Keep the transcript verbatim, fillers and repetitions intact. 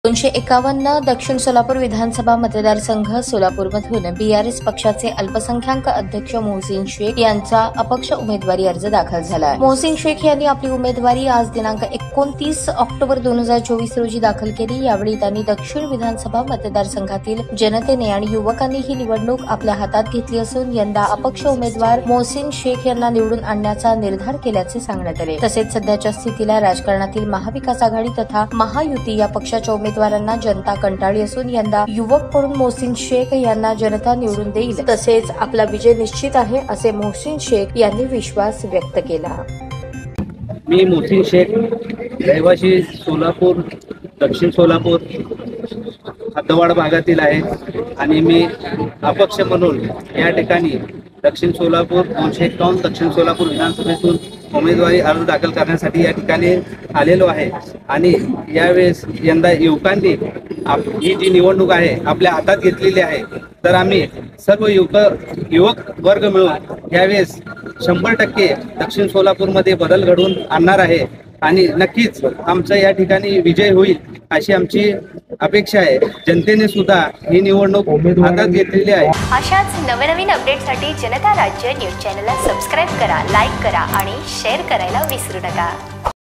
दोनशे एकावन्न दक्षिण सोलापूर विधानसभा मतदारसंघ सोलापूरमधून बीआरएस पक्षाचे अल्पसंख्याक अध्यक्ष मोहसिन शेख यांचा अपक्ष उमेदवारी अर्ज दाखल झाला. मोहसिन शेख यांनी आपली उमेदवारी आज दिनांक एकोणतीस ऑक्टोबर दोन हजार चोवीस रोजी दाखल केली. यावेळी त्यांनी दक्षिण विधानसभा मतदारसंघातील जनतेने आणि युवकांनी ही निवडणूक आपल्या हातात घेतली असून यंदा अपक्ष उमेदवार मोहसिन शेख यांना निवडून आणण्याचा निर्धार केल्याचे सांगण्यात आले. तसेच सध्याच्या स्थितीला राजकारणातील महाविकास आघाडी तथा महायुती या पक्षाच्या उमेदवारांना जनता कंटाळली असून यंदा युवक म्हणून मोहसिन शेख यांना जनता निवडून देईल, तसेच आपला विजय निश्चित आहे असे मोहसिन शेख यांनी विश्वास व्यक्त केला. मी मोहसिन शेख, रहिवासी सोलापूर, दक्षिण सोलापूर हद्दवाड भागातील आहे आणि मी अपक्ष म्हणून या ठिकाणी दक्षिण सोलापूर दोनशे एकावन्न दक्षिण सोलापूर विधानसभेतून उमेदवारी अर्ज दाखल करण्यासाठी या ठिकाणी आलेलो आहे. आणि यावेळेस यंदा युवकांनी ही जी निवडणूक आहे आपल्या हातात घेतलेली आहे, तर आम्ही सर्व युवक युवक वर्ग मिळून यावेळेस शंभर टक्के दक्षिण सोलापूरमध्ये बदल घडवून आणणार आहे आणि नक्कीच आमचा या ठिकाणी विजय होईल अशी आमची अपेक्षा आहे. जनतेने सुद्धा ही निवडणूक हातात घेतलेली आहे. अशाच नवनवीन अपडेटसाठी जनता राज्य न्यूज चॅनलला सबस्क्राईब करा, लाईक करा आणि शेअर करायला विसरू नका.